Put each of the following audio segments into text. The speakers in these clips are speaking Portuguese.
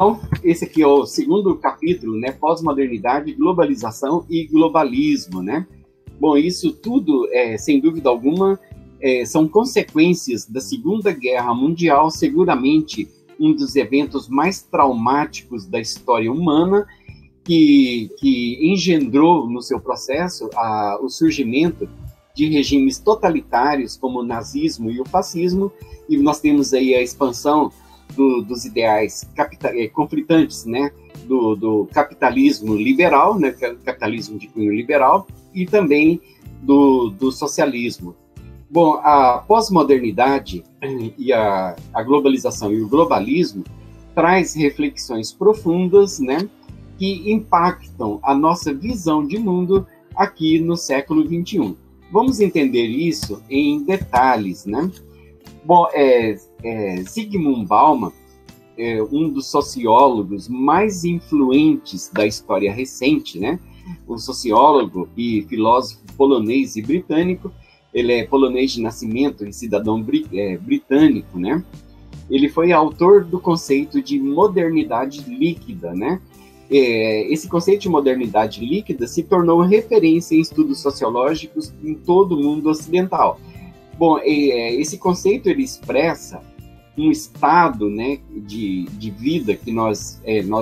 esse aqui é o segundo capítulo, né? Pós-modernidade, globalização e globalismo, né? Bom, isso tudo, sem dúvida alguma, são consequências da Segunda Guerra Mundial, seguramente um dos eventos mais traumáticos da história humana, que engendrou no seu processo o surgimento de regimes totalitários como o nazismo e o fascismo, e nós temos aí a expansão dos ideais conflitantes, né, do capitalismo liberal, né, capitalismo de cunho liberal, e também do socialismo. Bom, a pós-modernidade e a globalização e o globalismo traz reflexões profundas, né, que impactam a nossa visão de mundo aqui no século XXI. Vamos entender isso em detalhes, né? Bom, Zygmunt Bauman, um dos sociólogos mais influentes da história recente, né? Um sociólogo e filósofo polonês e britânico. Ele é polonês de nascimento e cidadão britânico, né? Ele foi autor do conceito de modernidade líquida, né? Esse conceito de modernidade líquida se tornou referência em estudos sociológicos em todo o mundo ocidental. Bom, esse conceito ele expressa um estado, né, de vida que nós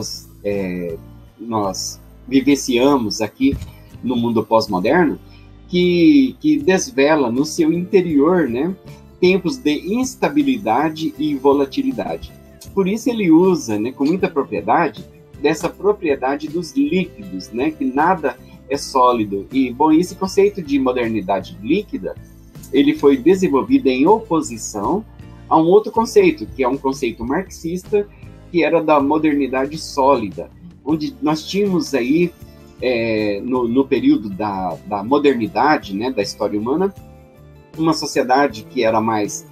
vivenciamos aqui no mundo pós-moderno, que desvela no seu interior, né, tempos de instabilidade e volatilidade. Por isso ele usa, né, com muita propriedade, dessa propriedade dos líquidos, né, que nada é sólido. E, bom, esse conceito de modernidade líquida, ele foi desenvolvido em oposição a um outro conceito, que é um conceito marxista, que era da modernidade sólida, onde nós tínhamos aí, no período da modernidade, né, da história humana, uma sociedade que era mais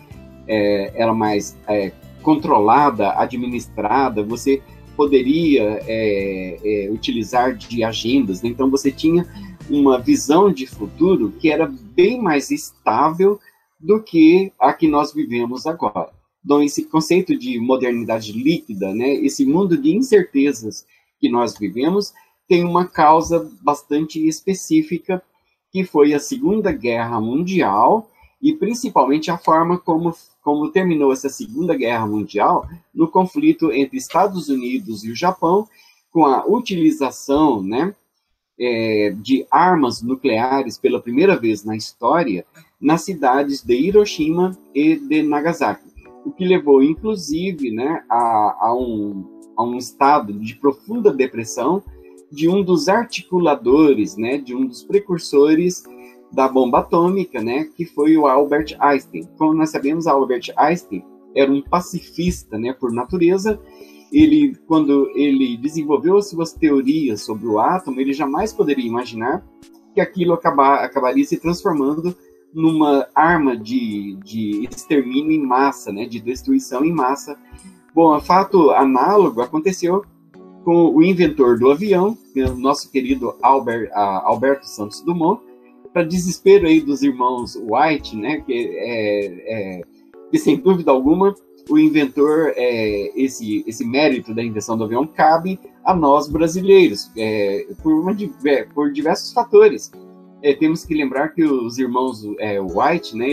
controlada, administrada, você poderia utilizar de agendas, né? Então você tinha uma visão de futuro que era bem mais estável do que a que nós vivemos agora. Então esse conceito de modernidade líquida, né, esse mundo de incertezas que nós vivemos, tem uma causa bastante específica, que foi a Segunda Guerra Mundial, e principalmente a forma como terminou essa Segunda Guerra Mundial no conflito entre Estados Unidos e o Japão, com a utilização, né, de armas nucleares pela primeira vez na história nas cidades de Hiroshima e de Nagasaki, o que levou, inclusive, né, a um estado de profunda depressão de um dos articuladores, né, de um dos precursores da bomba atômica, né, que foi o Albert Einstein. Como nós sabemos, Albert Einstein era um pacifista, né, por natureza. Quando ele desenvolveu as suas teorias sobre o átomo, ele jamais poderia imaginar que aquilo acabaria se transformando numa arma de extermínio em massa, né, de destruição em massa. Bom, fato análogo aconteceu com o inventor do avião, o nosso querido Alberto Santos Dumont, para desespero aí dos irmãos Wright, né, que sem dúvida alguma o inventor, esse mérito da invenção do avião cabe a nós brasileiros, por diversos fatores. Temos que lembrar que os irmãos Wright, né,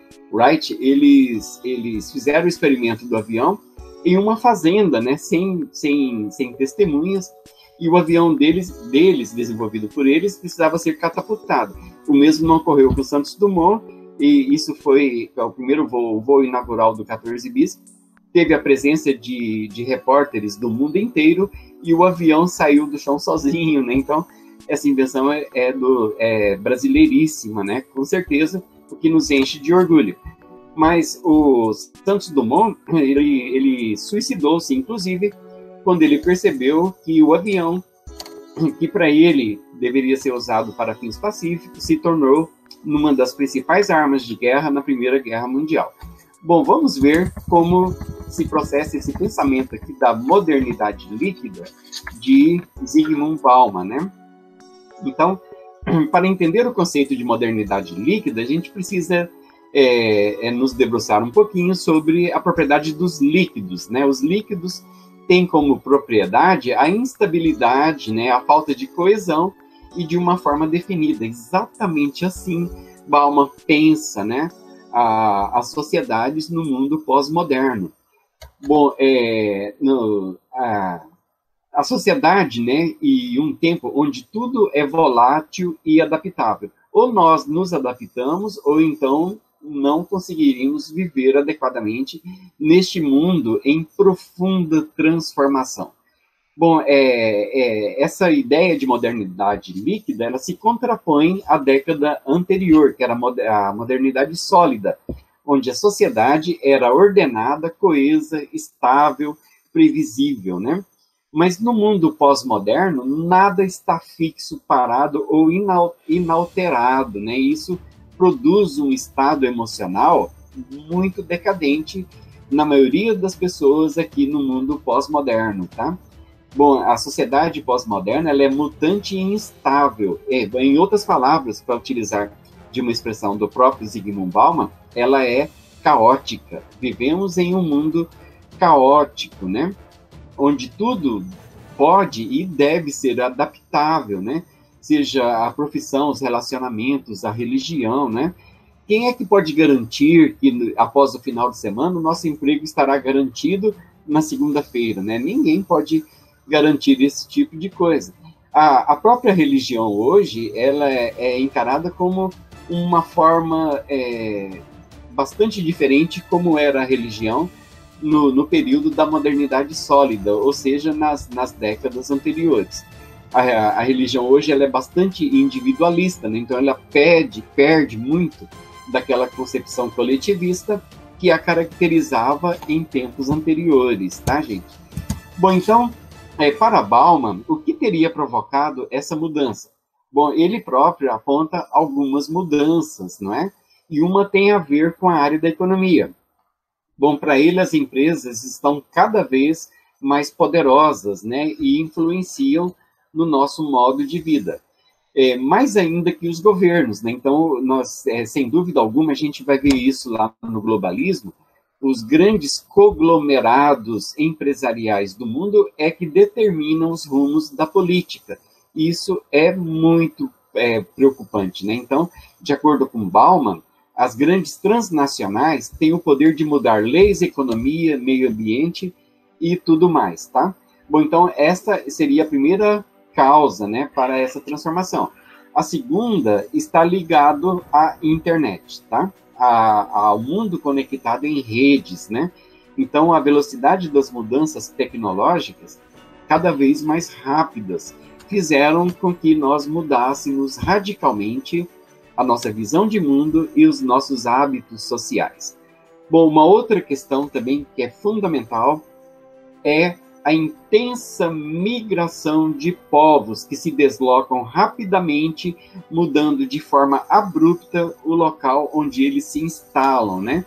eles fizeram o experimento do avião em uma fazenda, né, sem testemunhas, e o avião deles, desenvolvido por eles, precisava ser catapultado. O mesmo não ocorreu com o Santos Dumont, e isso foi o primeiro o voo inaugural do 14 bis. Teve a presença de repórteres do mundo inteiro, e o avião saiu do chão sozinho, né? Então, essa invenção é brasileiríssima, né? Com certeza, o que nos enche de orgulho. Mas o Santos Dumont, ele suicidou-se, inclusive, quando ele percebeu que o avião, que para ele deveria ser usado para fins pacíficos, se tornou uma das principais armas de guerra na Primeira Guerra Mundial. Bom, vamos ver como se processa esse pensamento aqui da modernidade líquida de Zygmunt Bauman, né? Então, para entender o conceito de modernidade líquida, a gente precisa nos debruçar um pouquinho sobre a propriedade dos líquidos, né? Os líquidos tem como propriedade a instabilidade, né, a falta de coesão e de uma forma definida. Exatamente assim Bauman pensa, né, as sociedades no mundo pós-moderno. Bom, a sociedade, né, e um tempo onde tudo é volátil e adaptável. Ou nós nos adaptamos, ou então não conseguiríamos viver adequadamente neste mundo em profunda transformação. Bom, essa ideia de modernidade líquida, ela se contrapõe à década anterior, que era a modernidade sólida, onde a sociedade era ordenada, coesa, estável, previsível, né? Mas no mundo pós-moderno, nada está fixo, parado ou inalterado, né? Isso produz um estado emocional muito decadente na maioria das pessoas aqui no mundo pós-moderno, tá? Bom, a sociedade pós-moderna, ela é mutante e instável. Em outras palavras, para utilizar de uma expressão do próprio Zygmunt Bauman, ela é caótica. Vivemos em um mundo caótico, né? Onde tudo pode e deve ser adaptável, né? Seja a profissão, os relacionamentos, a religião, né? Quem é que pode garantir que após o final de semana o nosso emprego estará garantido na segunda-feira, né? Ninguém pode garantir esse tipo de coisa. A própria religião hoje, ela é encarada como uma forma bastante diferente como era a religião no período da modernidade sólida, ou seja, nas décadas anteriores. A religião hoje, ela é bastante individualista, né? Então ela perde muito daquela concepção coletivista que a caracterizava em tempos anteriores, tá, gente? Bom, então, para Bauman, o que teria provocado essa mudança? Bom, ele próprio aponta algumas mudanças, não é? E uma tem a ver com a área da economia. Bom, para ele, as empresas estão cada vez mais poderosas, né? E influenciam no nosso modo de vida. Mais ainda que os governos, né? Então, nós, sem dúvida alguma, a gente vai ver isso lá no globalismo. Os grandes conglomerados empresariais do mundo é que determinam os rumos da política. Isso é muito preocupante, né? Então, de acordo com Bauman, as grandes transnacionais têm o poder de mudar leis, economia, meio ambiente e tudo mais, tá? Bom, então, essa seria a primeira causa, né, para essa transformação. A segunda está ligado à internet, tá? Ao mundo conectado em redes, né? Então, a velocidade das mudanças tecnológicas, cada vez mais rápidas, fizeram com que nós mudássemos radicalmente a nossa visão de mundo e os nossos hábitos sociais. Bom, uma outra questão também que é fundamental é a intensa migração de povos que se deslocam rapidamente, mudando de forma abrupta o local onde eles se instalam, né?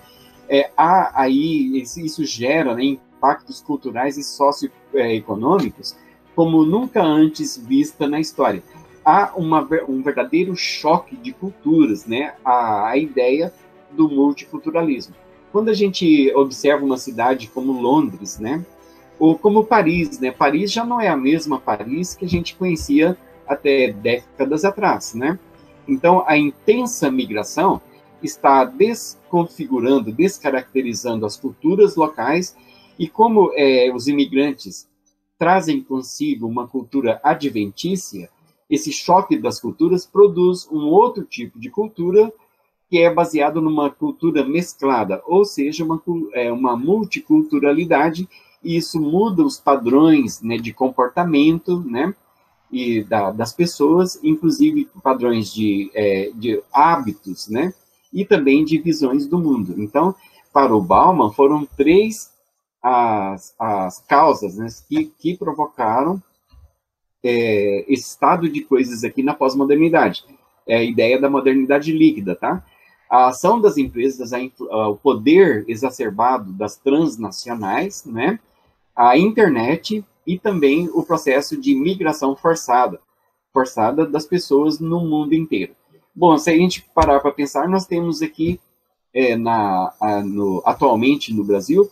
Isso gera, né, impactos culturais e socioeconômicos como nunca antes vista na história. Há um verdadeiro choque de culturas, né? A ideia do multiculturalismo. Quando a gente observa uma cidade como Londres, né? Ou como Paris, né? Paris já não é a mesma Paris que a gente conhecia até décadas atrás, né? Então, a intensa migração está desconfigurando, descaracterizando as culturas locais e como os imigrantes trazem consigo uma cultura adventícia, esse choque das culturas produz um outro tipo de cultura que é baseado numa cultura mesclada, ou seja, uma multiculturalidade, e isso muda os padrões, né, de comportamento, né, e das pessoas, inclusive padrões de hábitos, né, e também de visões do mundo. Então, para o Bauman, foram três as causas, né, que provocaram esse estado de coisas aqui na pós-modernidade. É a ideia da modernidade líquida, tá? A ação das empresas, o poder exacerbado das transnacionais, né? A internet e também o processo de migração forçada das pessoas no mundo inteiro. Bom, se a gente parar para pensar, nós temos aqui, atualmente no Brasil,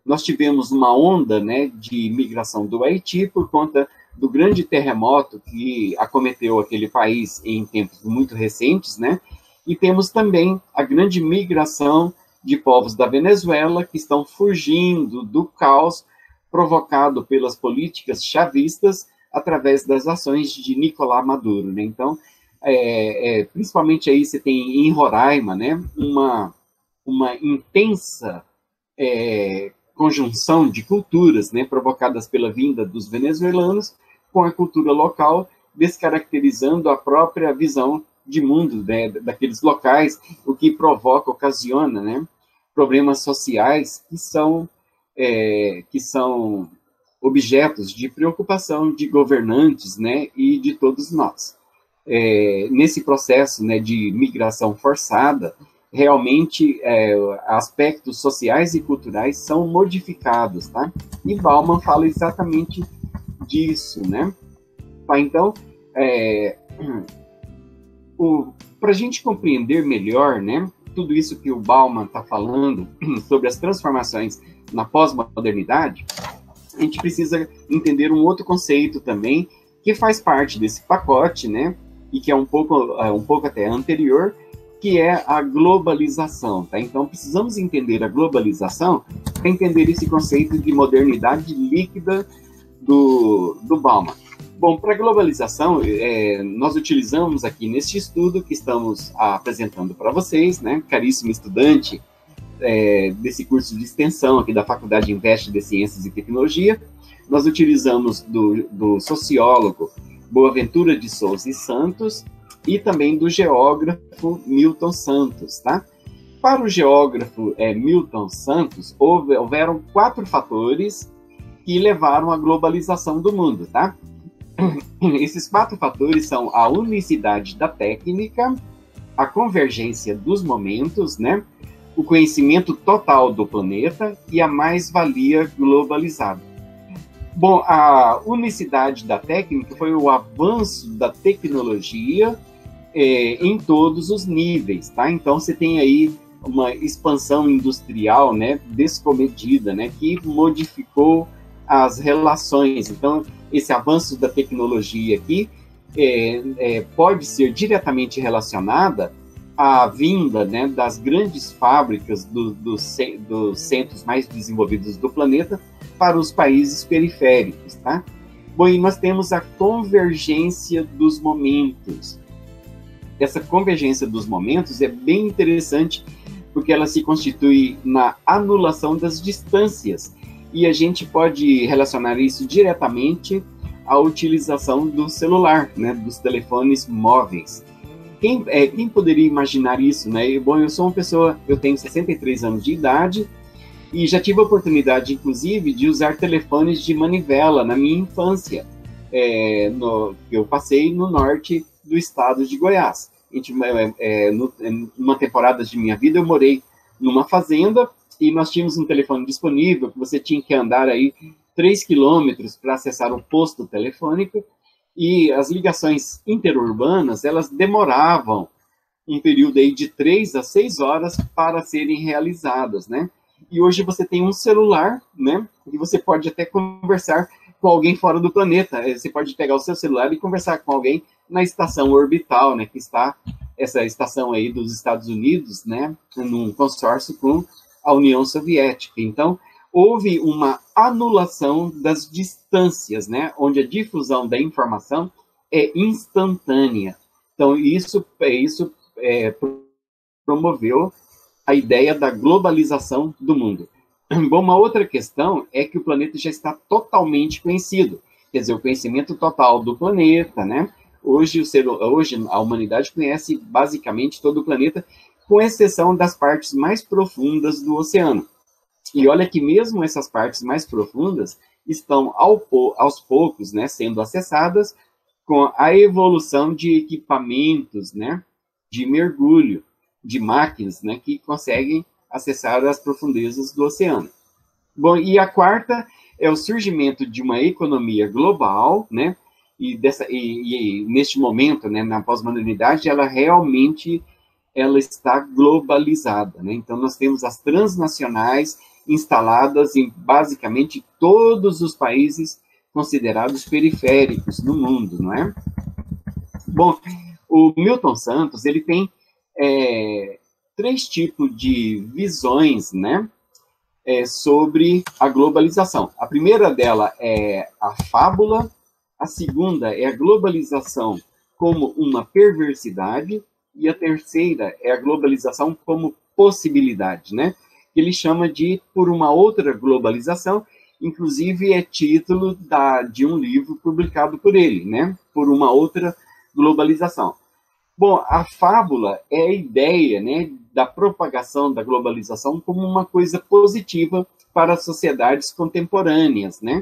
nós tivemos uma onda, né, de migração do Haiti por conta do grande terremoto que acometeu aquele país em tempos muito recentes, né? E temos também a grande migração de povos da Venezuela que estão fugindo do caos provocado pelas políticas chavistas através das ações de Nicolás Maduro, né? Então, principalmente aí você tem em Roraima, né, uma intensa conjunção de culturas, né, provocadas pela vinda dos venezuelanos com a cultura local, descaracterizando a própria visão de mundo, né, daqueles locais, o que provoca, ocasiona, né, problemas sociais que são objetos de preocupação de governantes, né, e de todos nós. Nesse processo, né, de migração forçada, realmente aspectos sociais e culturais são modificados, tá? E Bauman fala exatamente disso, né? Tá, então, para a gente compreender melhor, né, tudo isso que o Bauman está falando sobre as transformações na pós-modernidade, a gente precisa entender um outro conceito também, que faz parte desse pacote, né, e que é um pouco até anterior, que é a globalização, tá? Então, precisamos entender a globalização para entender esse conceito de modernidade líquida do Bauman. Bom, para a globalização, nós utilizamos aqui neste estudo que estamos apresentando para vocês, né, caríssimo estudante desse curso de extensão aqui da Faculdade Invest de Ciências e Tecnologia, nós utilizamos do sociólogo Boaventura de Souza e Santos e também do geógrafo Milton Santos, tá? Para o geógrafo Milton Santos, houveram 4 fatores que levaram à globalização do mundo, tá? Esses 4 fatores são a unicidade da técnica, a convergência dos momentos, né? O conhecimento total do planeta e a mais-valia globalizada. Bom, a unicidade da técnica foi o avanço da tecnologia em todos os níveis, tá? Então, você tem aí uma expansão industrial, né, descomedida, né, que modificou as relações. Então, esse avanço da tecnologia aqui pode ser diretamente relacionada à vinda, né, das grandes fábricas dos centros mais desenvolvidos do planeta para os países periféricos, tá? Bom, e nós temos a convergência dos momentos. Essa convergência dos momentos é bem interessante porque ela se constitui na anulação das distâncias e a gente pode relacionar isso diretamente à utilização do celular, né, dos telefones móveis. Quem poderia imaginar isso, né? Bom, eu sou uma pessoa, eu tenho 63 anos de idade e já tive a oportunidade, inclusive, de usar telefones de manivela na minha infância. Eu passei no norte do estado de Goiás. Numa temporada de minha vida, eu morei numa fazenda e nós tínhamos um telefone disponível que você tinha que andar aí 3 quilômetros para acessar o posto telefônico e as ligações interurbanas, elas demoravam um período aí de 3 a 6 horas para serem realizadas, né? E hoje você tem um celular, né? E você pode até conversar com alguém fora do planeta. Você pode pegar o seu celular e conversar com alguém na estação orbital, né? Que está essa estação aí dos Estados Unidos, né? Num consórcio com a União Soviética. Então, houve uma anulação das distâncias, né? Onde a difusão da informação é instantânea. Então, isso promoveu a ideia da globalização do mundo. Bom, uma outra questão é que o planeta já está totalmente conhecido, quer dizer, o conhecimento total do planeta, né? Hoje a humanidade conhece basicamente todo o planeta, com exceção das partes mais profundas do oceano. E olha que mesmo essas partes mais profundas estão aos poucos, né, sendo acessadas com a evolução de equipamentos, né, de mergulho, de máquinas, né, que conseguem acessar as profundezas do oceano. Bom, e a quarta é o surgimento de uma economia global, né, e neste momento, né, na pós-modernidade, ela realmente ela está globalizada, né? Então, nós temos as transnacionais instaladas em basicamente todos os países considerados periféricos no mundo, não é? Bom, o Milton Santos, ele tem três tipos de visões, né, sobre a globalização. A primeira dela é a fábula, a segunda é a globalização como uma perversidade, e a terceira é a globalização como possibilidade, né? Ele chama de por uma outra globalização, inclusive é título de um livro publicado por ele, né? Por uma outra globalização. Bom, a fábula é a ideia, né, da propagação da globalização como uma coisa positiva para as sociedades contemporâneas, né?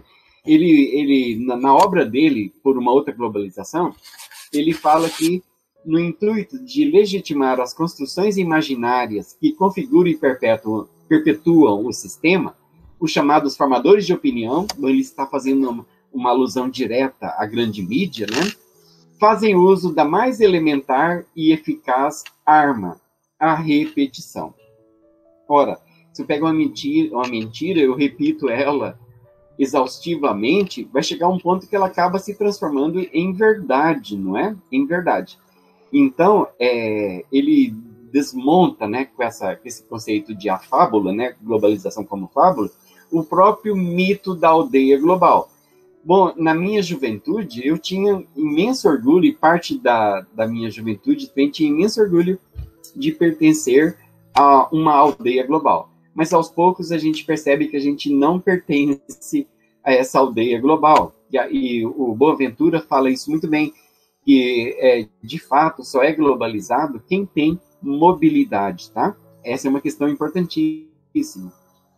Na obra dele, Por uma outra globalização, ele fala que, no intuito de legitimar as construções imaginárias que configuram e perpetuam o sistema, os chamados formadores de opinião, ele está fazendo uma alusão direta à grande mídia, né, fazem uso da mais elementar e eficaz arma, a repetição. Ora, se eu pego uma mentira, eu repito ela exaustivamente, vai chegar um ponto que ela acaba se transformando em verdade, não é? Em verdade. Então, ele desmonta, né, com esse conceito de a fábula, né, globalização como fábula, o próprio mito da aldeia global. Bom, na minha juventude, eu tinha imenso orgulho, e parte da minha juventude também tinha imenso orgulho de pertencer a uma aldeia global. Mas, aos poucos, a gente percebe que a gente não pertence a essa aldeia global. E o Boaventura fala isso muito bem, que, de fato, só é globalizado quem tem mobilidade, tá? Essa é uma questão importantíssima.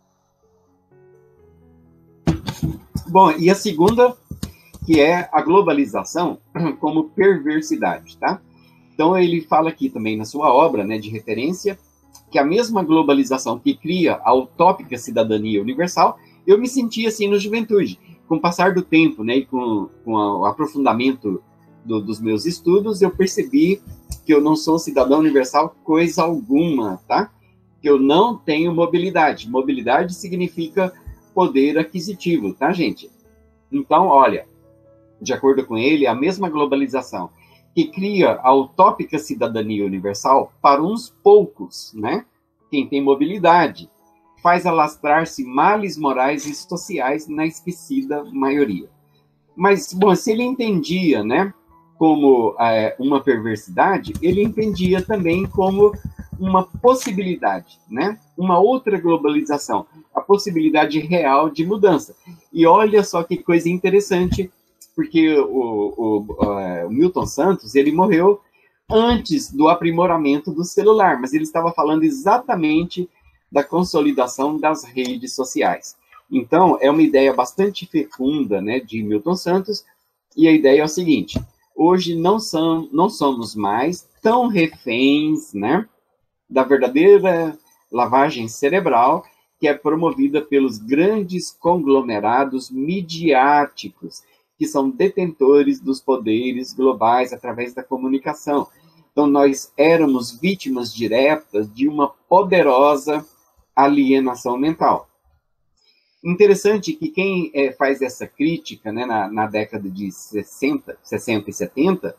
Bom, e a segunda, que é a globalização como perversidade, tá? Então, ele fala aqui também na sua obra, né, de referência, que a mesma globalização que cria a utópica cidadania universal, eu me senti assim na juventude. Com o passar do tempo, né, e com o aprofundamento dos meus estudos, eu percebi que eu não sou cidadão universal coisa alguma, tá? Que eu não tenho mobilidade. Mobilidade significa poder aquisitivo, tá, gente? Então, olha, de acordo com ele, a mesma globalização que cria a utópica cidadania universal para uns poucos, né? Quem tem mobilidade, faz alastrar-se males morais e sociais na esquecida maioria. Mas, bom, se ele entendia, né, como uma perversidade, ele entendia também como uma possibilidade, né? Uma outra globalização, a possibilidade real de mudança. E olha só que coisa interessante, porque o Milton Santos, ele morreu antes do aprimoramento do celular, mas ele estava falando exatamente da consolidação das redes sociais. Então, é uma ideia bastante fecunda, né, de Milton Santos, e a ideia é o seguinte: hoje não somos mais tão reféns, né, da verdadeira lavagem cerebral que é promovida pelos grandes conglomerados midiáticos, que são detentores dos poderes globais através da comunicação. Então, nós éramos vítimas diretas de uma poderosa alienação mental. Interessante que quem faz essa crítica, né, na década de 60 e 70,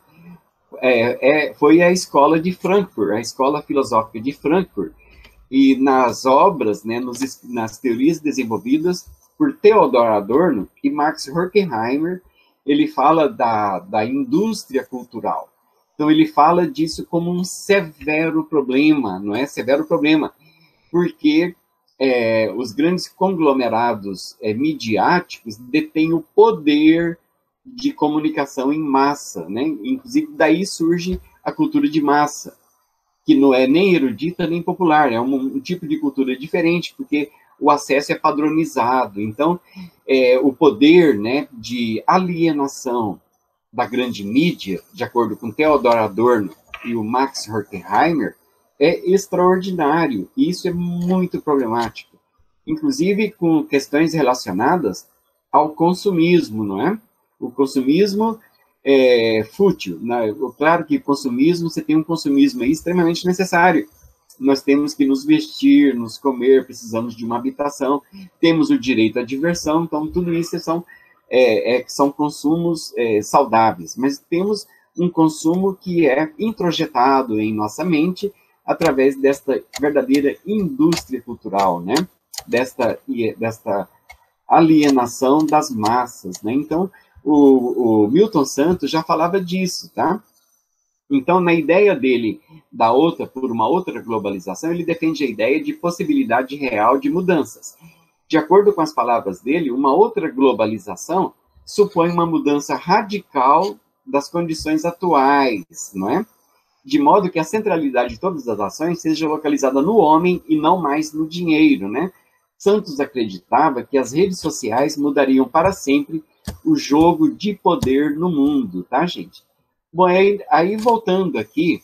foi a escola de Frankfurt, a escola filosófica de Frankfurt. E nas obras, né, nas teorias desenvolvidas por Theodor Adorno e Max Horkheimer, ele fala da indústria cultural. Então, ele fala disso como um severo problema, não é? Severo problema, porque os grandes conglomerados midiáticos detêm o poder de comunicação em massa, né? Inclusive, daí surge a cultura de massa, que não é nem erudita nem popular, é um tipo de cultura diferente, porque o acesso é padronizado. Então, o poder, né, de alienação da grande mídia, de acordo com Theodor Adorno e o Max Horkheimer, é extraordinário, e isso é muito problemático, inclusive com questões relacionadas ao consumismo, não é? O consumismo fútil, né? Claro que consumismo, você tem um consumismo aí extremamente necessário. Nós temos que nos vestir, nos comer, precisamos de uma habitação, temos o direito à diversão, então tudo isso são consumos saudáveis, mas temos um consumo que é introjetado em nossa mente através desta verdadeira indústria cultural, né? Desta alienação das massas, né? Então, o Milton Santos já falava disso, tá? Então, na ideia dele por uma outra globalização, ele defende a ideia de possibilidade real de mudanças. De acordo com as palavras dele, uma outra globalização supõe uma mudança radical das condições atuais, não é? De modo que a centralidade de todas as ações seja localizada no homem e não mais no dinheiro, né? Santos acreditava que as redes sociais mudariam para sempre o jogo de poder no mundo, tá, gente? Bom, aí voltando aqui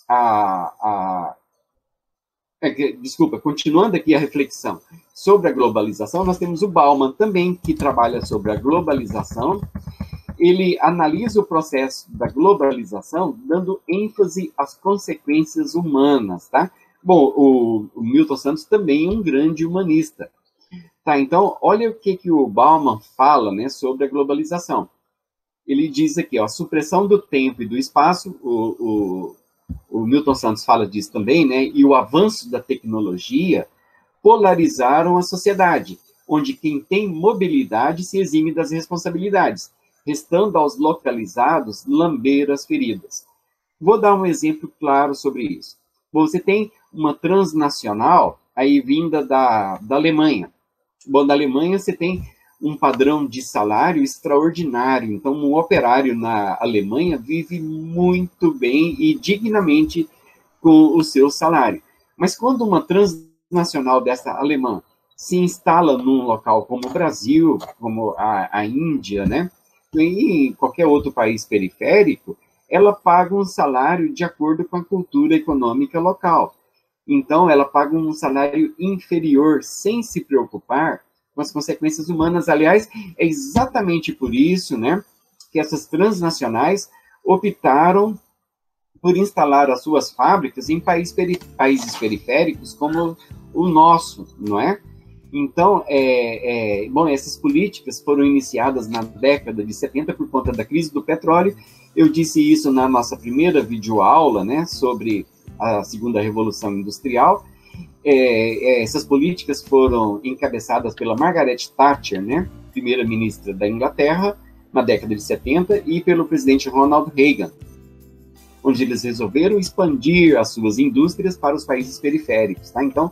continuando aqui a reflexão sobre a globalização, nós temos o Bauman também, que trabalha sobre a globalização. Ele analisa o processo da globalização, dando ênfase às consequências humanas, tá? Bom, o Milton Santos também é um grande humanista. Tá, então, olha o que o Bauman fala, né, sobre a globalização. Ele diz aqui, ó, a supressão do tempo e do espaço, o Milton Santos fala disso também, né, e o avanço da tecnologia polarizaram a sociedade, onde quem tem mobilidade se exime das responsabilidades, restando aos localizados lamber as feridas. Vou dar um exemplo claro sobre isso. Você tem uma transnacional aí vinda da Alemanha. Bom, da Alemanha você tem um padrão de salário extraordinário. Então, um operário na Alemanha vive muito bem e dignamente com o seu salário. Mas quando uma transnacional dessa alemã se instala num local como o Brasil, como a Índia, né, e em qualquer outro país periférico, ela paga um salário de acordo com a cultura econômica local. Então, ela paga um salário inferior, sem se preocupar com as consequências humanas. Aliás, é exatamente por isso, né, que essas transnacionais optaram por instalar as suas fábricas em países periféricos como o nosso, não é? Então, bom, essas políticas foram iniciadas na década de 70 por conta da crise do petróleo. Eu disse isso na nossa primeira videoaula, né, sobre a segunda revolução industrial. Essas políticas foram encabeçadas pela Margaret Thatcher, né, primeira-ministra da Inglaterra, na década de 70, e pelo presidente Ronald Reagan, onde eles resolveram expandir as suas indústrias para os países periféricos, tá? Então,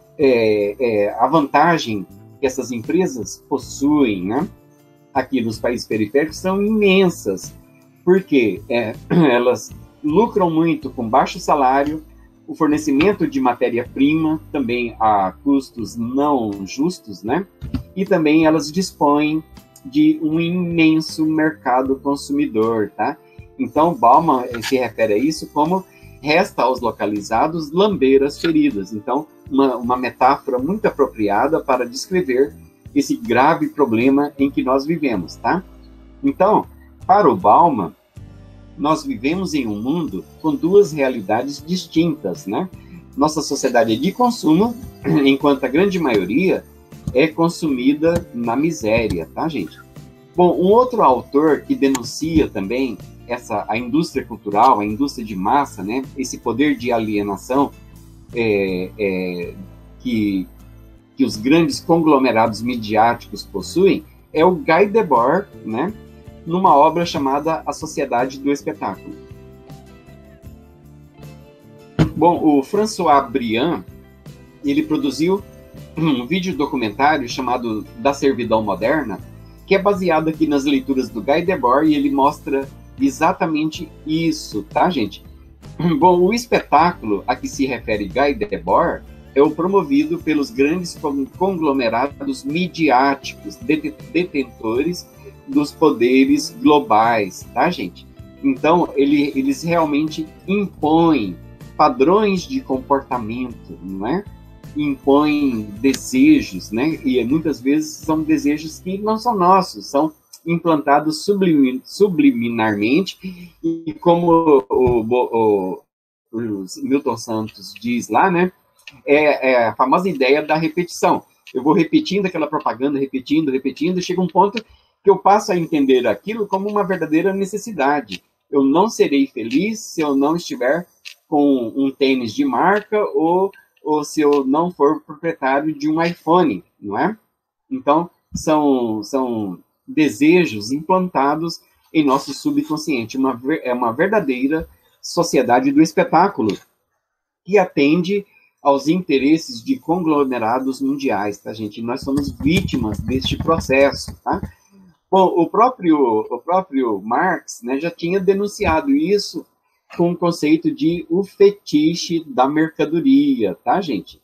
a vantagem que essas empresas possuem, né, aqui nos países periféricos são imensas, porque elas lucram muito com baixo salário, o fornecimento de matéria-prima também a custos não justos, né? E também elas dispõem de um imenso mercado consumidor, tá? Então, Bauman se refere a isso como resta aos localizados lamber as feridas. Então, uma metáfora muito apropriada para descrever esse grave problema em que nós vivemos, tá? Então, para o Bauman, nós vivemos em um mundo com duas realidades distintas, né? Nossa sociedade é de consumo, enquanto a grande maioria é consumida na miséria, tá, gente? Bom, um outro autor que denuncia também a indústria cultural, a indústria de massa, né? Esse poder de alienação que os grandes conglomerados midiáticos possuem, é o Guy Debord, né? Numa obra chamada A Sociedade do Espetáculo. Bom, o François Briand, ele produziu um vídeo documentário chamado Da Servidão Moderna, que é baseado aqui nas leituras do Guy Debord, e ele mostra exatamente isso, tá, gente? Bom, o espetáculo a que se refere Guy Debord é o promovido pelos grandes conglomerados midiáticos, detentores dos poderes globais, tá, gente? Então, eles realmente impõem padrões de comportamento, não é? Impõem desejos, né? E muitas vezes são desejos que não são nossos, são implantados subliminarmente, e como o Milton Santos diz lá, né, é a famosa ideia da repetição. Eu vou repetindo aquela propaganda, repetindo, chega um ponto que eu passo a entender aquilo como uma verdadeira necessidade. Eu não serei feliz se eu não estiver com um tênis de marca ou se eu não for proprietário de um iPhone, não é? Então, são desejos implantados em nosso subconsciente. É uma verdadeira sociedade do espetáculo que atende aos interesses de conglomerados mundiais, tá, gente? Nós somos vítimas deste processo, tá? Bom, o próprio Marx, né, já tinha denunciado isso com o conceito de o fetiche da mercadoria, tá, gente?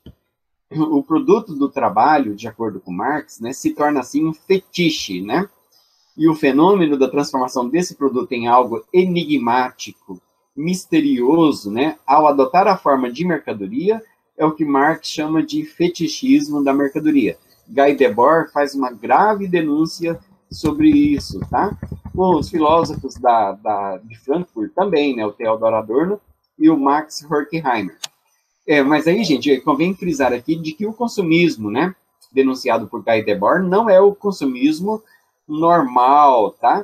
O produto do trabalho, de acordo com Marx, né, se torna assim um fetiche, né? E o fenômeno da transformação desse produto em algo enigmático, misterioso, né, ao adotar a forma de mercadoria, é o que Marx chama de fetichismo da mercadoria. Guy Debord faz uma grave denúncia sobre isso, tá? Bom, os filósofos de Frankfurt também, né, o Theodor Adorno e o Max Horkheimer. Mas aí, gente, convém frisar aqui de que o consumismo, né, denunciado por Guy Debord, não é o consumismo normal, tá?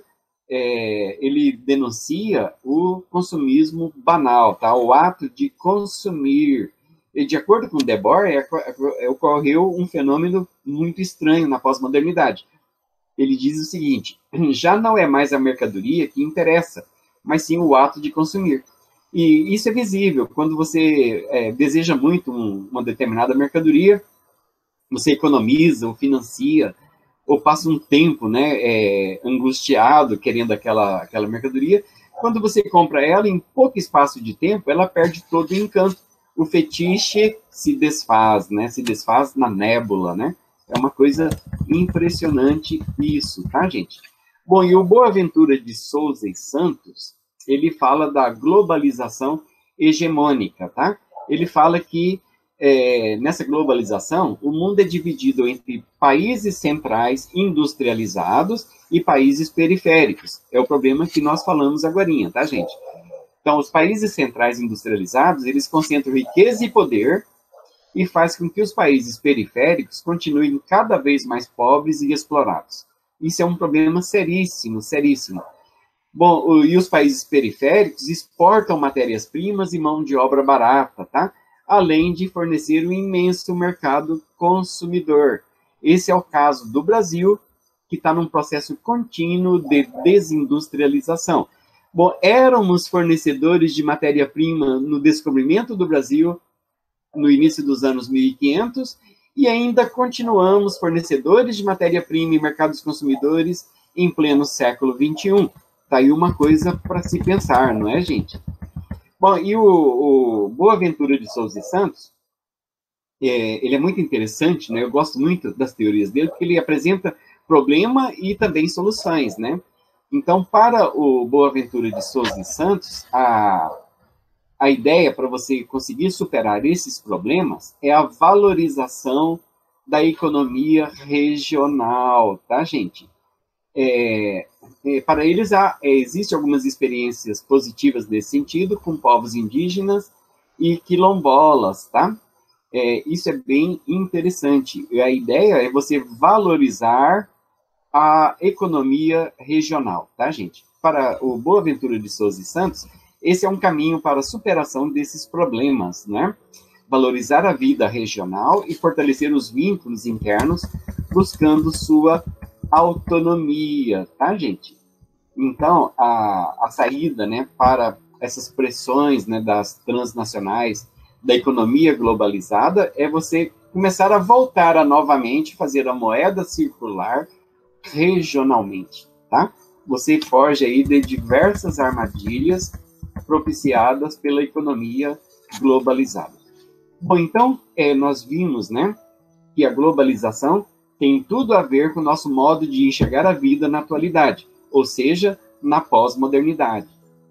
Ele denuncia o consumismo banal, tá? O ato de consumir. E, de acordo com Debord, ocorreu um fenômeno muito estranho na pós-modernidade. Ele diz o seguinte: já não é mais a mercadoria que interessa, mas sim o ato de consumir. E isso é visível quando você deseja muito uma determinada mercadoria, você economiza ou financia, ou passa um tempo, né, angustiado querendo aquela mercadoria. Quando você compra ela, em pouco espaço de tempo, ela perde todo o encanto. O fetiche se desfaz, né, se desfaz na nébula, né? É uma coisa impressionante isso, tá, gente? Bom, e o Boaventura de Souza e Santos, ele fala da globalização hegemônica, tá? Ele fala que nessa globalização, o mundo é dividido entre países centrais industrializados e países periféricos. É o problema que nós falamos agorinha, tá, gente? Então, os países centrais industrializados, eles concentram riqueza e poder e faz com que os países periféricos continuem cada vez mais pobres e explorados. Isso é um problema seríssimo, seríssimo. Bom, e os países periféricos exportam matérias-primas e mão de obra barata, tá? Além de fornecer um imenso mercado consumidor. Esse é o caso do Brasil, que está num processo contínuo de desindustrialização. Bom, éramos fornecedores de matéria-prima no descobrimento do Brasil, no início dos anos 1500, e ainda continuamos fornecedores de matéria-prima e mercados consumidores em pleno século XXI. Está aí uma coisa para se pensar, não é, gente? Bom, e o Boaventura de Souza e Santos, ele é muito interessante, né? Eu gosto muito das teorias dele, porque ele apresenta problema e também soluções, né? Então, para o Boaventura de Souza e Santos, a ideia para você conseguir superar esses problemas é a valorização da economia regional, tá, gente? Para eles, existem algumas experiências positivas nesse sentido, com povos indígenas e quilombolas, tá? Isso é bem interessante. A ideia é você valorizar a economia regional, tá, gente? Para o Boaventura de Souza e Santos, esse é um caminho para a superação desses problemas, né? Valorizar a vida regional e fortalecer os vínculos internos, buscando sua autonomia, tá, gente? Então, a saída, né, para essas pressões, né, das transnacionais, da economia globalizada, é você começar a voltar a novamente fazer a moeda circular regionalmente, tá? Você foge aí de diversas armadilhas propiciadas pela economia globalizada. Bom, então, nós vimos, né, que a globalização tem tudo a ver com o nosso modo de enxergar a vida na atualidade, ou seja, na pós-modernidade.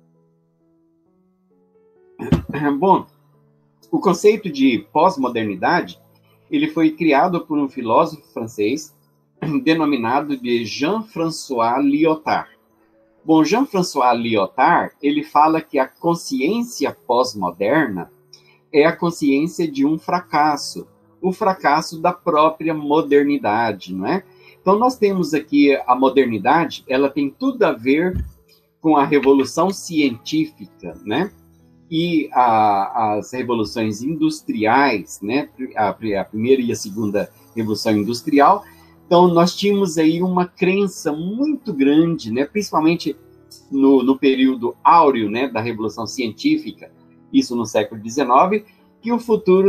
Bom, o conceito de pós-modernidade, ele foi criado por um filósofo francês denominado de Jean-François Lyotard. Bom, Jean-François Lyotard, ele fala que a consciência pós-moderna é a consciência de um fracasso, o fracasso da própria modernidade, não é? Então, nós temos aqui a modernidade, ela tem tudo a ver com a revolução científica, né? E as revoluções industriais, né? A primeira e a segunda revolução industrial. Então, nós tínhamos aí uma crença muito grande, né? Principalmente no período áureo, né? Da revolução científica, isso no século XIX, que o futuro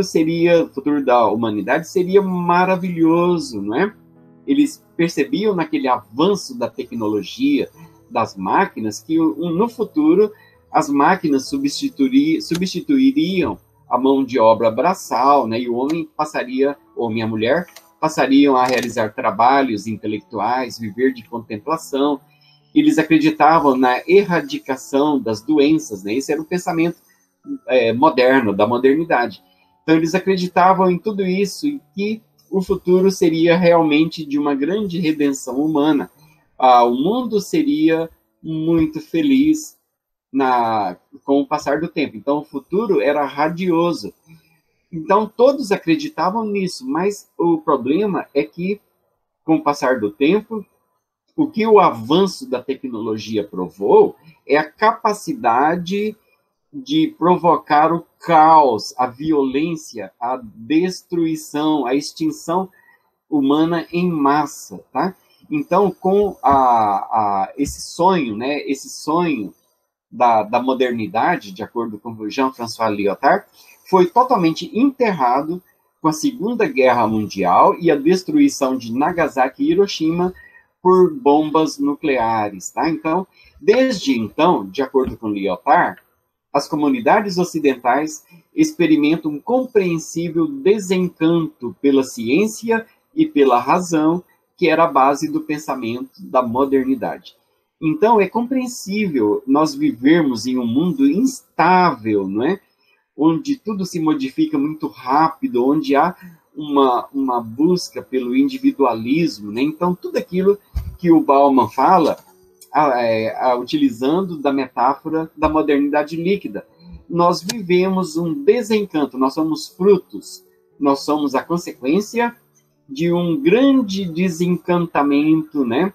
da humanidade seria maravilhoso, não é? Eles percebiam naquele avanço da tecnologia, das máquinas, que no futuro as máquinas substituiriam a mão de obra braçal, né? E o homem e a mulher passariam a realizar trabalhos intelectuais, viver de contemplação. Eles acreditavam na erradicação das doenças, né? Esse era o pensamento moderno, da modernidade. Então, eles acreditavam em tudo isso e que o futuro seria realmente de uma grande redenção humana. O mundo seria muito feliz com o passar do tempo. Então, o futuro era radioso. Então, todos acreditavam nisso, mas o problema é que, com o passar do tempo, o que o avanço da tecnologia provou é a capacidade de provocar o caos, a violência, a destruição, a extinção humana em massa, tá? Então, com esse sonho, né, esse sonho da modernidade, de acordo com Jean-François Lyotard, foi totalmente enterrado com a Segunda Guerra Mundial e a destruição de Nagasaki e Hiroshima por bombas nucleares, tá? Então, desde então, de acordo com Lyotard, as comunidades ocidentais experimentam um compreensível desencanto pela ciência e pela razão, que era a base do pensamento da modernidade. Então, é compreensível nós vivermos em um mundo instável, não é? Onde tudo se modifica muito rápido, onde há uma busca pelo individualismo, né? Então, tudo aquilo que o Bauman fala, utilizando da metáfora da modernidade líquida. Nós vivemos um desencanto, nós somos frutos, nós somos a consequência de um grande desencantamento, né,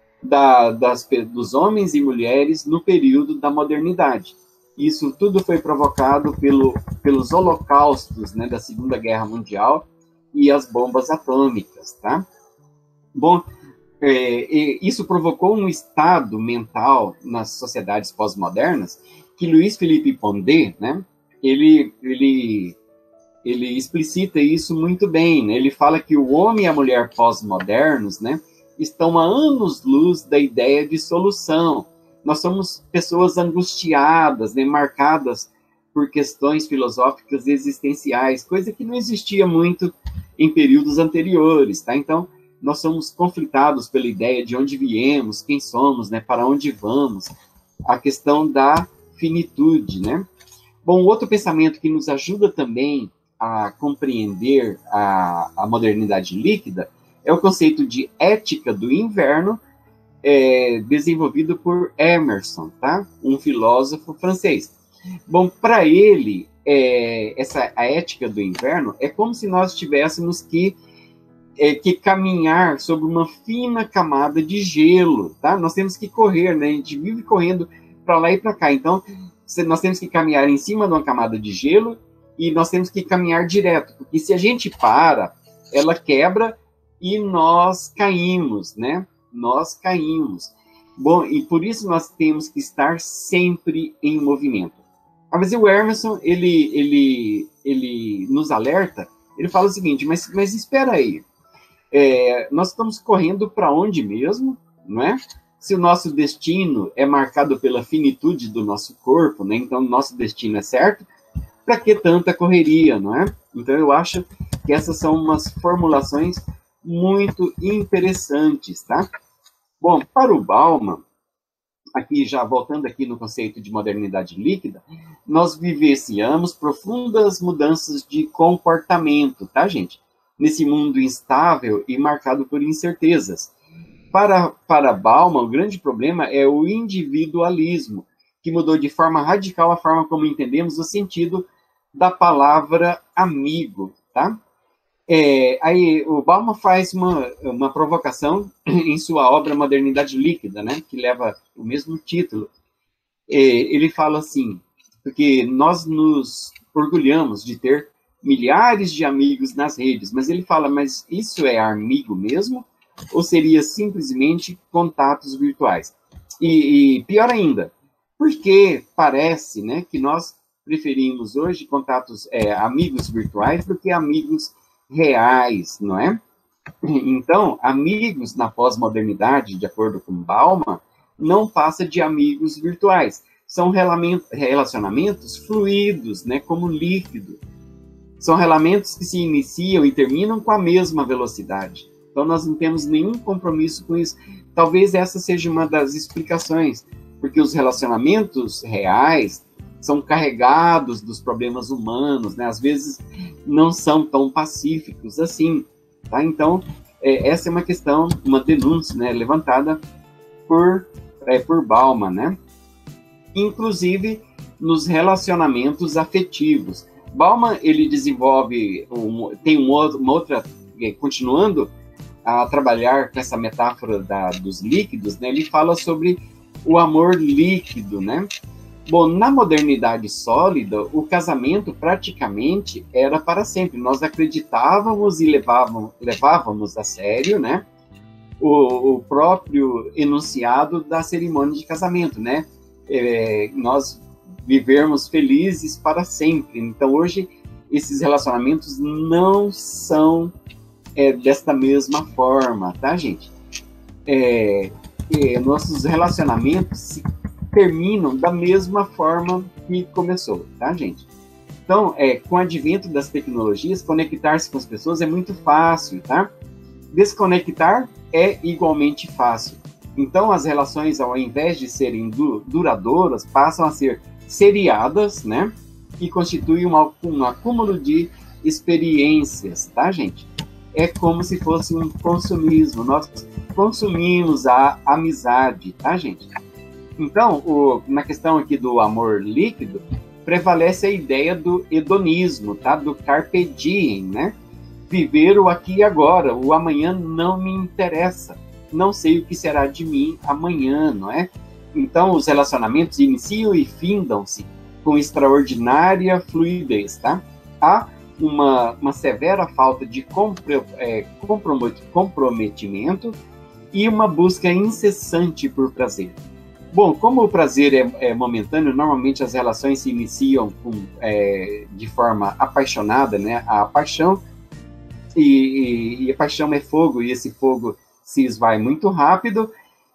dos homens e mulheres no período da modernidade. Isso tudo foi provocado pelos holocaustos, né, da Segunda Guerra Mundial e as bombas atômicas, tá? Bom, isso provocou um estado mental nas sociedades pós-modernas que Luiz Felipe Pondé, né, ele explicita isso muito bem, né? Ele fala que o homem e a mulher pós-modernos, né, estão a anos-luz da ideia de solução. Nós somos pessoas angustiadas, né, marcadas por questões filosóficas existenciais, coisa que não existia muito em períodos anteriores, tá? Então, nós somos conflitados pela ideia de onde viemos, quem somos, né, para onde vamos, a questão da finitude, né? Bom, outro pensamento que nos ajuda também a compreender a modernidade líquida é o conceito de ética do inverno, desenvolvido por Emerson, tá? Um filósofo francês. Bom, para ele, a ética do inverno é como se nós tivéssemos que caminhar sobre uma fina camada de gelo, tá? Nós temos que correr, né? A gente vive correndo para lá e para cá. Então, nós temos que caminhar em cima de uma camada de gelo e nós temos que caminhar direto, porque se a gente para, ela quebra e nós caímos, né? Nós caímos. Bom, e por isso nós temos que estar sempre em movimento. Mas o Emerson, ele nos alerta, ele fala o seguinte, mas espera aí, nós estamos correndo para onde mesmo, não é? Se o nosso destino é marcado pela finitude do nosso corpo, né? Então o nosso destino é certo, para que tanta correria, não é? Então eu acho que essas são umas formulações muito interessantes, tá? Bom, para o Bauman, aqui já voltando aqui no conceito de modernidade líquida, nós vivenciamos profundas mudanças de comportamento, tá, gente? nesse mundo instável e marcado por incertezas. Para Bauman, o grande problema é o individualismo, que mudou de forma radical a forma como entendemos o sentido da palavra amigo, tá? Aí o Bauman faz uma provocação em sua obra Modernidade Líquida, né, que leva o mesmo título. Ele fala assim, porque nós nos orgulhamos de ter milhares de amigos nas redes, mas ele fala, mas isso é amigo mesmo? Ou seria simplesmente contatos virtuais? E pior ainda, porque parece, né, que nós preferimos hoje contatos, amigos virtuais do que amigos reais, não é? Então, amigos na pós-modernidade, de acordo com Bauman, não passa de amigos virtuais. São relacionamentos fluidos, né, como líquido. São relacionamentos que se iniciam e terminam com a mesma velocidade. Então, nós não temos nenhum compromisso com isso. Talvez essa seja uma das explicações, porque os relacionamentos reais são carregados dos problemas humanos, né? Às vezes não são tão pacíficos assim. Tá? Então, essa é uma questão, uma denúncia, né, levantada por Bauman, né? Inclusive nos relacionamentos afetivos. Bauman, ele desenvolve, tem uma outra, continuando a trabalhar com essa metáfora dos líquidos, né? Ele fala sobre o amor líquido, né? Bom, na modernidade sólida, o casamento praticamente era para sempre. Nós acreditávamos e levávamos a sério, né, o próprio enunciado da cerimônia de casamento, né? Nós vivermos felizes para sempre. Então, hoje, esses relacionamentos não são desta mesma forma, tá, gente? Nossos relacionamentos se terminam da mesma forma que começou, tá, gente? Então, com o advento das tecnologias, conectar-se com as pessoas é muito fácil, tá? Desconectar é igualmente fácil. Então, as relações, ao invés de serem duradouras, passam a ser seriadas, né? E constituem um acúmulo de experiências, tá, gente? É como se fosse um consumismo. Nós consumimos a amizade, tá, gente? Então, na questão aqui do amor líquido, prevalece a ideia do hedonismo, tá? Do carpe diem, né? Viver o aqui e agora, o amanhã não me interessa, não sei o que será de mim amanhã, não é? Então, os relacionamentos iniciam e findam-se com extraordinária fluidez, tá? Há uma severa falta de comprometimento e uma busca incessante por prazer. Bom, como o prazer é momentâneo, normalmente as relações se iniciam de forma apaixonada, né? A paixão, e a paixão é fogo, e esse fogo se esvai muito rápido,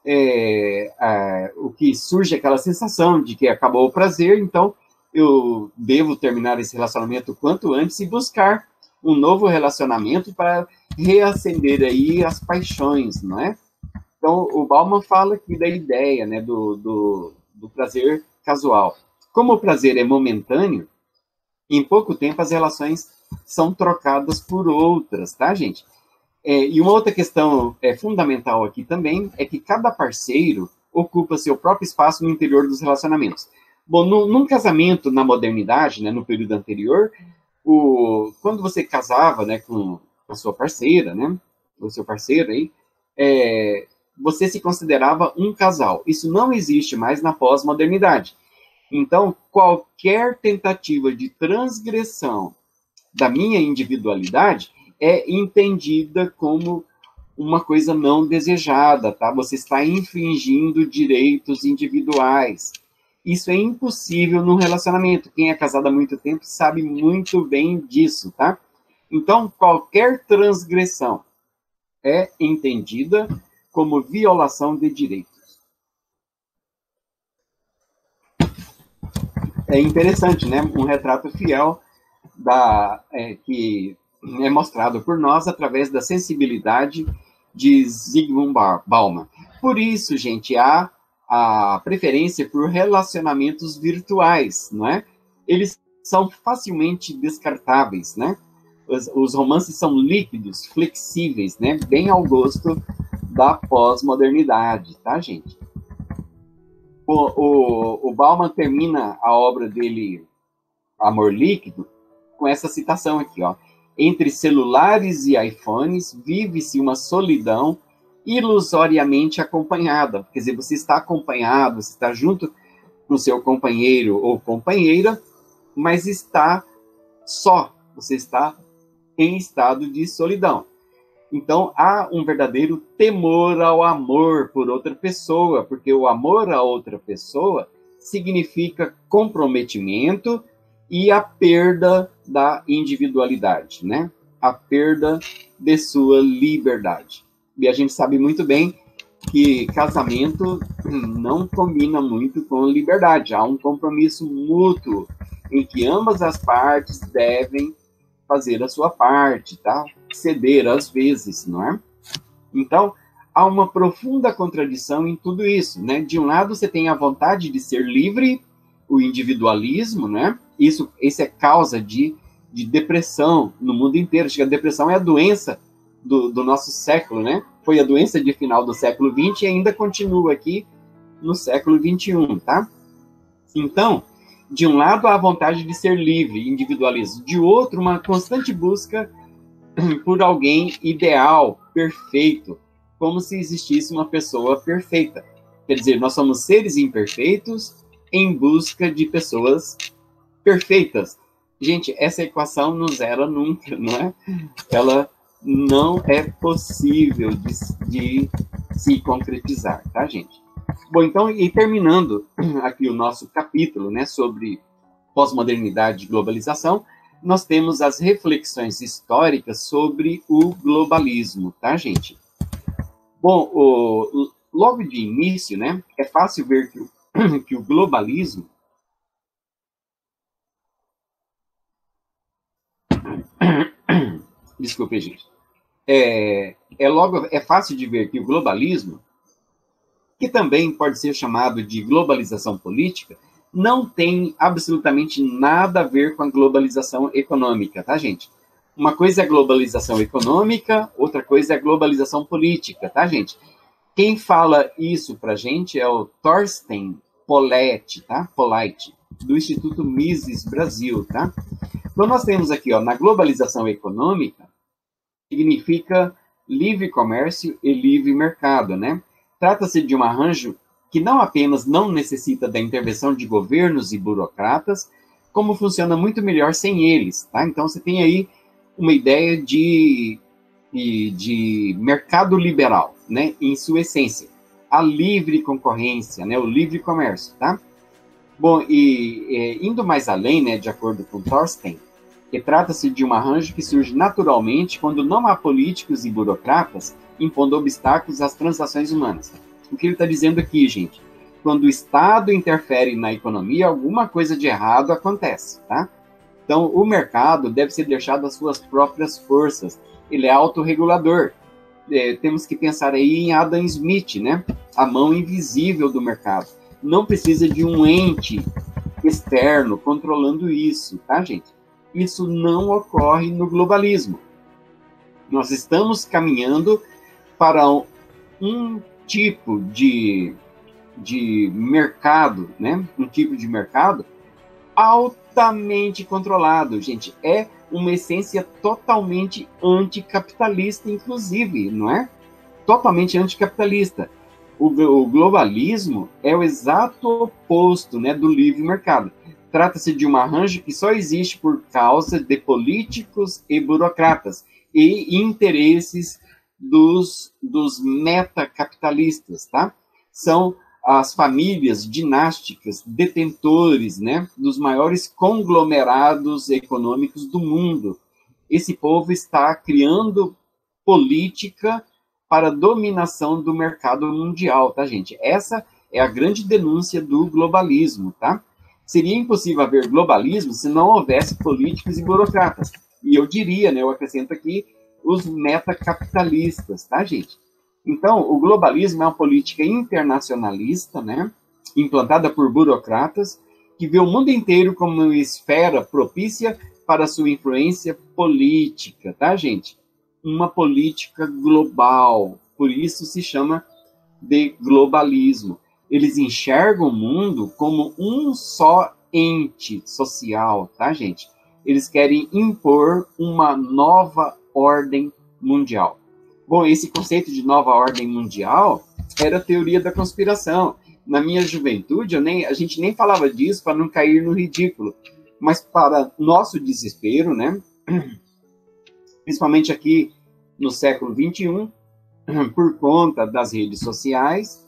o que surge é aquela sensação de que acabou o prazer, então eu devo terminar esse relacionamento quanto antes e buscar um novo relacionamento para reacender aí as paixões, não é? Então, o Bauman fala aqui da ideia, né, do prazer casual. Como o prazer é momentâneo, em pouco tempo as relações são trocadas por outras, tá, gente? E uma outra questão fundamental aqui também é que cada parceiro ocupa seu próprio espaço no interior dos relacionamentos. Bom, num casamento na modernidade, né, no período anterior, quando você casava, né, com a sua parceira, né, o seu parceiro aí, você se considerava um casal. Isso não existe mais na pós-modernidade. Então, qualquer tentativa de transgressão da minha individualidade é entendida como uma coisa não desejada, tá? Você está infringindo direitos individuais. Isso é impossível num relacionamento. Quem é casado há muito tempo sabe muito bem disso, tá? Então, qualquer transgressão é entendida como violação de direitos. É interessante, né? Um retrato fiel que é mostrado por nós através da sensibilidade de Zygmunt Bauman. Por isso, gente, há a preferência por relacionamentos virtuais, não é? Eles são facilmente descartáveis, né? Os romances são líquidos, flexíveis, né? Bem ao gosto da pós-modernidade, tá, gente? O Bauman termina a obra dele, Amor Líquido, com essa citação aqui, ó. Entre celulares e iPhones, vive-se uma solidão ilusoriamente acompanhada. Quer dizer, você está acompanhado, você está junto com seu companheiro ou companheira, mas está só, você está em estado de solidão. Então, há um verdadeiro temor ao amor por outra pessoa, porque o amor a outra pessoa significa comprometimento e a perda da individualidade, né? A perda de sua liberdade. E a gente sabe muito bem que casamento não combina muito com liberdade. Há um compromisso mútuo em que ambas as partes devem fazer a sua parte, tá? Ceder às vezes, não é? Então, há uma profunda contradição em tudo isso, né? De um lado, você tem a vontade de ser livre, o individualismo, né? Isso é causa de depressão no mundo inteiro. Acho que a depressão é a doença do nosso século, né? Foi a doença de final do século XX e ainda continua aqui no século XXI, tá? Então, de um lado, a vontade de ser livre, individualismo. De outro, uma constante busca por alguém ideal, perfeito, como se existisse uma pessoa perfeita. Quer dizer, nós somos seres imperfeitos em busca de pessoas perfeitas. Gente, essa equação não zera nunca, não é? Ela não é possível de se concretizar, tá, gente? Bom, então, e terminando aqui o nosso capítulo, né, sobre pós-modernidade e globalização, nós temos as reflexões históricas sobre o globalismo, tá, gente? Bom, logo de início, né, é fácil ver que o globalismo desculpe, gente. É fácil de ver que o globalismo, que também pode ser chamado de globalização política, não tem absolutamente nada a ver com a globalização econômica, tá, gente? Uma coisa é globalização econômica, outra coisa é globalização política, tá, gente? Quem fala isso pra gente é o Thorsten Pollitt, tá? Pollitt, do Instituto Mises Brasil, tá? Então, nós temos aqui, ó, na globalização econômica, significa livre comércio e livre mercado, né? Trata-se de um arranjo que não apenas não necessita da intervenção de governos e burocratas, como funciona muito melhor sem eles, tá? Então, você tem aí uma ideia de mercado liberal, né? Em sua essência. A livre concorrência, né? O livre comércio, tá? Bom, indo mais além, né? De acordo com Thorsten, que trata-se de um arranjo que surge naturalmente quando não há políticos e burocratas impondo obstáculos às transações humanas. O que ele está dizendo aqui, gente? Quando o Estado interfere na economia, alguma coisa de errado acontece, tá? Então, o mercado deve ser deixado às suas próprias forças. Ele é autorregulador. Temos que pensar aí em Adam Smith, né? A mão invisível do mercado. Não precisa de um ente externo controlando isso, tá, gente? Isso não ocorre no globalismo. Nós estamos caminhando para um tipo de mercado, né? Um tipo de mercado altamente controlado, gente. É uma essência totalmente anticapitalista, inclusive, não é? Totalmente anticapitalista. O globalismo é o exato oposto, né, do livre mercado. Trata-se de um arranjo que só existe por causa de políticos e burocratas e interesses dos metacapitalistas, tá? São as famílias dinásticas detentores, né, dos maiores conglomerados econômicos do mundo. Esse povo está criando política para a dominação do mercado mundial, tá, gente? Essa é a grande denúncia do globalismo, tá? Seria impossível haver globalismo se não houvesse políticos e burocratas. E eu diria, né, eu acrescento aqui, os metacapitalistas, tá, gente? Então, o globalismo é uma política internacionalista, né, implantada por burocratas, que vê o mundo inteiro como uma esfera propícia para sua influência política, tá, gente? Uma política global, por isso se chama de globalismo. Eles enxergam o mundo como um só ente social, tá, gente? Eles querem impor uma nova ordem mundial. Bom, esse conceito de nova ordem mundial era a teoria da conspiração. Na minha juventude, a gente nem falava disso para não cair no ridículo. Mas para nosso desespero, né? Principalmente aqui no século XXI, por conta das redes sociais,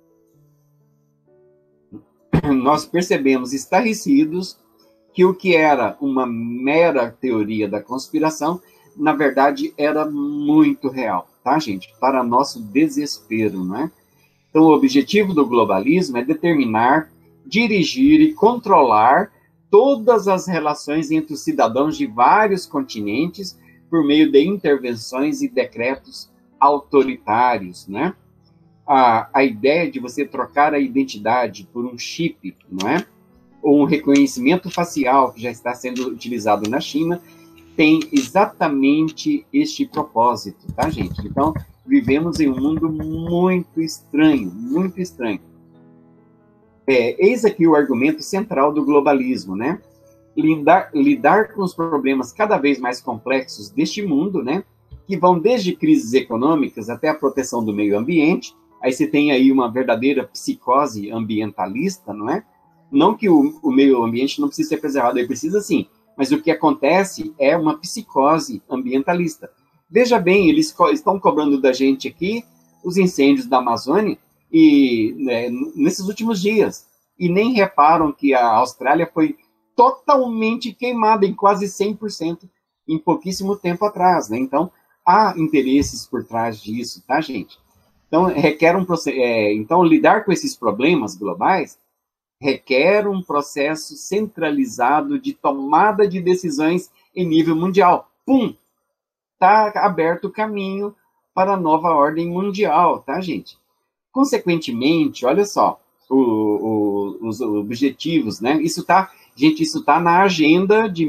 nós percebemos estarrecidos que o que era uma mera teoria da conspiração, na verdade, era muito real, tá, gente? Para nosso desespero, não é? Então, o objetivo do globalismo é determinar, dirigir e controlar todas as relações entre os cidadãos de vários continentes por meio de intervenções e decretos autoritários, né? A ideia de você trocar a identidade por um chip, não é? Ou um reconhecimento facial, que já está sendo utilizado na China, tem exatamente este propósito, tá, gente? Então, vivemos em um mundo muito estranho, muito estranho. Eis aqui o argumento central do globalismo, né? Lidar com os problemas cada vez mais complexos deste mundo, né? Que vão desde crises econômicas até a proteção do meio ambiente. Aí você tem aí uma verdadeira psicose ambientalista, não é? Não que o meio ambiente não precise ser preservado, ele precisa sim, mas o que acontece é uma psicose ambientalista. Veja bem, eles estão cobrando da gente aqui os incêndios da Amazônia e né, nesses últimos dias, e nem reparam que a Austrália foi totalmente queimada em quase 100% em pouquíssimo tempo atrás, né? Então, há interesses por trás disso, tá, gente? Então, então, lidar com esses problemas globais requer um processo centralizado de tomada de decisões em nível mundial. Pum! Está aberto o caminho para a nova ordem mundial, tá, gente? Consequentemente, olha só, os objetivos, né? Isso tá na agenda de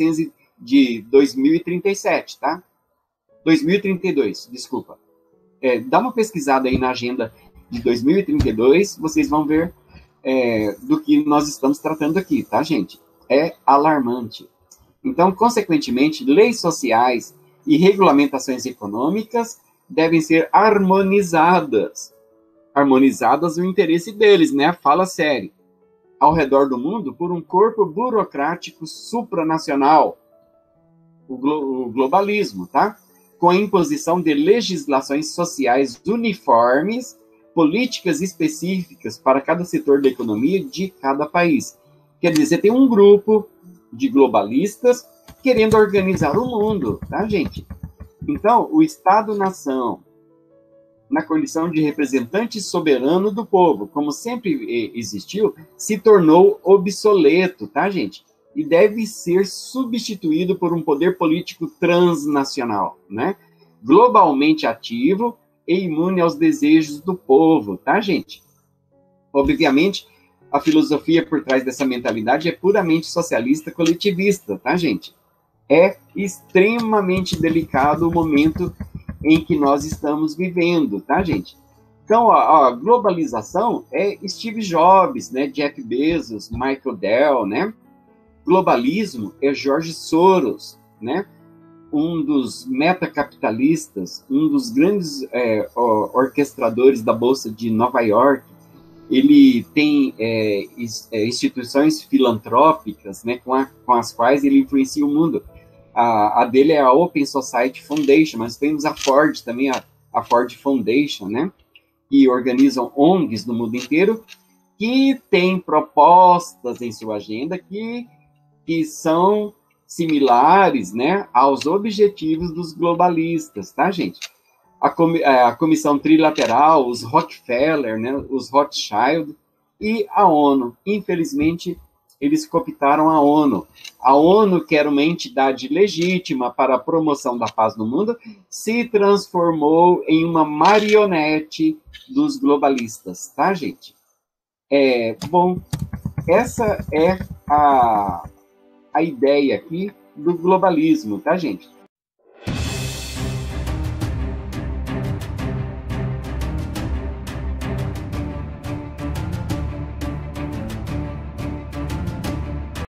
2037, tá? 2032, desculpa. Dá uma pesquisada aí na agenda de 2032, vocês vão ver do que nós estamos tratando aqui, tá, gente? É alarmante. Então, consequentemente, leis sociais e regulamentações econômicas devem ser harmonizadas. Harmonizadas no interesse deles, né? Fala sério. Ao redor do mundo, por um corpo burocrático supranacional, o globalismo, tá? Com a imposição de legislações sociais uniformes, políticas específicas para cada setor da economia de cada país. Quer dizer, tem um grupo de globalistas querendo organizar o mundo, tá, gente? Então, o Estado-nação, na condição de representante soberano do povo, como sempre existiu, se tornou obsoleto, tá, gente? E deve ser substituído por um poder político transnacional, né? Globalmente ativo e imune aos desejos do povo, tá, gente? Obviamente, a filosofia por trás dessa mentalidade é puramente socialista coletivista, tá, gente? É extremamente delicado o momento em que nós estamos vivendo, tá, gente? Então, a globalização é Steve Jobs, né, Jeff Bezos, Michael Dell, né? Globalismo é George Soros, né? Um dos metacapitalistas, um dos grandes orquestradores da Bolsa de Nova York. Ele tem instituições filantrópicas, né, com as quais ele influencia o mundo. A dele é a Open Society Foundation, mas temos a Ford também, a Ford Foundation, né, que organizam ONGs no mundo inteiro, que tem propostas em sua agenda que são similares, né, aos objetivos dos globalistas, tá, gente? A Comissão Trilateral, os Rockefeller, né, os Rothschild e a ONU. Infelizmente, eles cooptaram a ONU. A ONU, que era uma entidade legítima para a promoção da paz no mundo, se transformou em uma marionete dos globalistas, tá, gente? Bom, essa é a ideia aqui do globalismo, tá, gente?